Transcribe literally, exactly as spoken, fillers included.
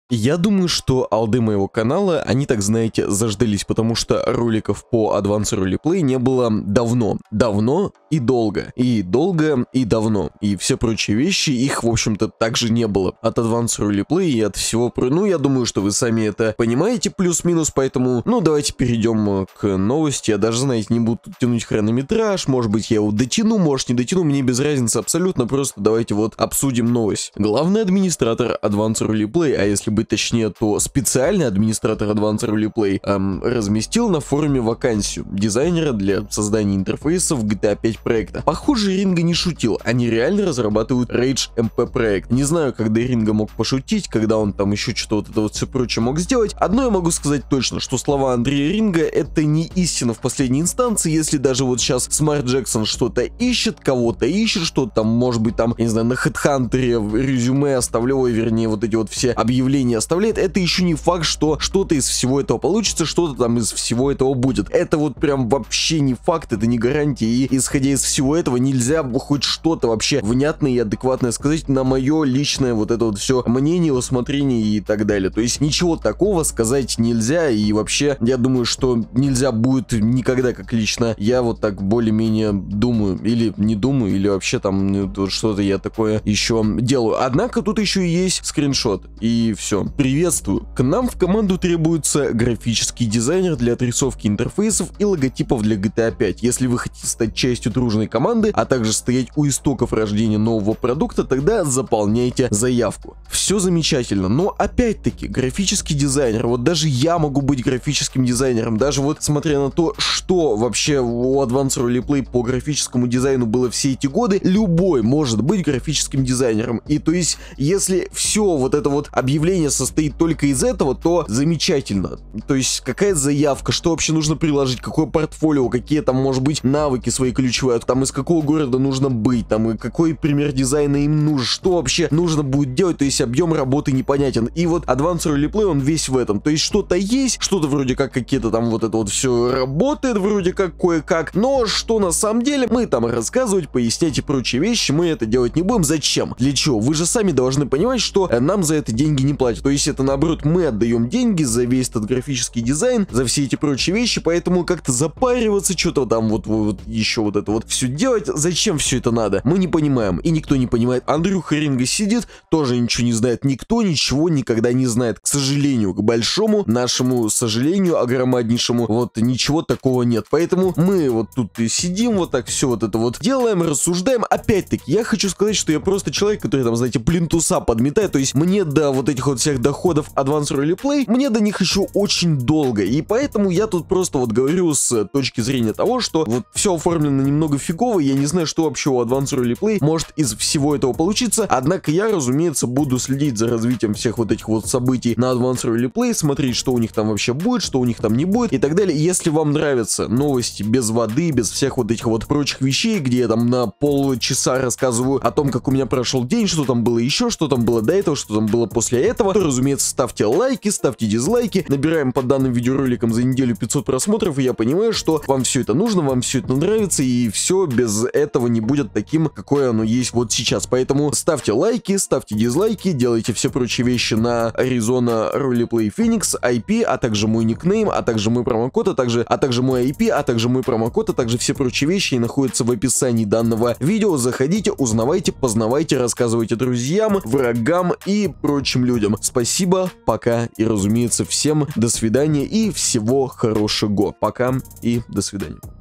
Я думаю, что алды моего канала, они, так знаете, заждались, потому что роликов по Advanced Roleplay не было давно. Давно и долго. И долго, и давно. И все прочие вещи, их, в общем-то, также не было. От Advanced Roleplay и от всего... Ну, я думаю, что вы сами это понимаете плюс-минус, поэтому... Ну, давайте перейдем к новости. Я даже, знаете, не буду тянуть хронометраж, может быть, я его дотяну, может, не дотяну, мне без разницы абсолютно, просто давайте вот обсудим новость. Главный администратор Advanced Roleplay, а если быть точнее, то специальный администратор Advanced Roleplay эм, разместил на форуме вакансию дизайнера для создания интерфейсов джи ти эй пять проекта. Похоже, Ринго не шутил, они реально разрабатывают Rage эм пи проект. Не знаю, когда Ринго мог пошутить, когда он там еще что-то вот это вот все прочее мог сделать. Одно я могу сказать точно, что слова Андрея Ринго это не истина в последней инстанции, если даже вот сейчас Smart Jackson что-то ищет, кого-то ищет, что-то там, может быть, там, я не знаю, на HeadHunter в резюме оставляю, вернее, вот эти вот все объявления оставляет, это еще не факт, что что-то из всего этого получится, что-то там из всего этого будет. Это вот прям вообще не факт, это не гарантия, и исходя из всего этого нельзя хоть что-то вообще внятное и адекватное сказать на мое личное вот это вот все мнение, усмотрение и так далее. То есть ничего такого сказать нельзя, и вообще я думаю, что нельзя будет никогда, как лично я вот так более-менее думаю, или не думаю, или вообще там что-то я такое еще делаю. Однако тут еще и есть скриншот, и все. Приветствую! К нам в команду требуется графический дизайнер для отрисовки интерфейсов и логотипов для джи ти эй пять. Если вы хотите стать частью дружной команды, а также стоять у истоков рождения нового продукта, тогда заполняйте заявку. Все замечательно, но опять-таки графический дизайнер, вот даже я могу быть графическим дизайнером, даже вот смотря на то, что вообще у Advanced Roleplay по графическому дизайну было все эти годы, любой может быть графическим дизайнером. И то есть, если все вот это вот объявление состоит только из этого, то замечательно. То есть какая заявка, что вообще нужно приложить, какое портфолио, какие там, может быть, навыки свои ключевые, там из какого города нужно быть, там и какой пример дизайна им нужен, что вообще нужно будет делать, то есть объем работы непонятен. И вот Advanced Roleplay, он весь в этом. То есть что-то есть, что-то вроде как какие-то там вот это вот все работает, вроде как кое-как, но что на самом деле мы там рассказывать, пояснять и прочие вещи, мы это делать не будем. Зачем? Для чего? Вы же сами должны понимать, что нам за это деньги не платят. То есть это наоборот мы отдаем деньги за весь этот графический дизайн, за все эти прочие вещи, поэтому как-то запариваться, что-то там вот, вот еще вот это вот все делать, зачем все это надо? Мы не понимаем, и никто не понимает. Андрюха Ринго сидит, тоже ничего не знает, никто ничего никогда не знает. К сожалению, к большому нашему сожалению, огромнейшему, вот ничего такого нет. Поэтому мы вот тут и сидим, вот так все вот это вот делаем, рассуждаем. Опять-таки, я хочу сказать, что я просто человек, который там, знаете, плинтуса подметает, то есть мне до вот этих вот всех доходов Advanced Roleplay, мне до них еще очень долго, и поэтому я тут просто вот говорю с точки зрения того, что вот все оформлено немного фигово, я не знаю, что вообще у Advanced Roleplay может из всего этого получиться, однако я, разумеется, буду следить за развитием всех вот этих вот событий на Advanced Roleplay, смотреть, что у них там вообще будет, что у них там не будет и так далее. Если вам нравятся новости без воды, без всех вот этих вот прочих вещей, где я там на полчаса рассказываю о том, как у меня прошел день, что там было еще, что там было до этого, что там было после этого, то, разумеется, ставьте лайки, ставьте дизлайки, набираем под данным видеороликом за неделю пятьсот просмотров, и я понимаю, что вам все это нужно, вам все это нравится, и все без этого не будет таким, какое оно есть вот сейчас. Поэтому ставьте лайки, ставьте дизлайки, делайте все прочие вещи на Arizona Roleplay Phoenix, ай пи, а также мой никнейм, а также мой промокод, а также, а также мой ай пи, а также мой промокод, а также все прочие вещи находятся в описании данного видео. Заходите, узнавайте, познавайте, рассказывайте друзьям, врагам и прочим людям. Спасибо, пока и, разумеется, всем до свидания и всего хорошего. Пока и до свидания.